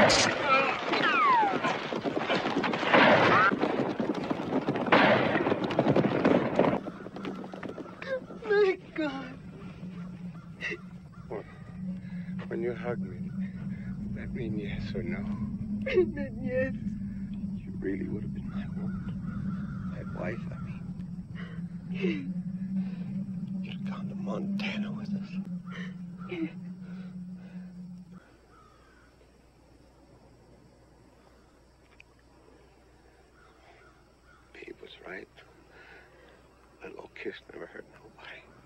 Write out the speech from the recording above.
My God. When you hug me, that mean yes or no? Then yes. You really would have been my woman. My wife, I mean. You'd have gone to Montana with us. Babe was right. A little kiss never hurt nobody.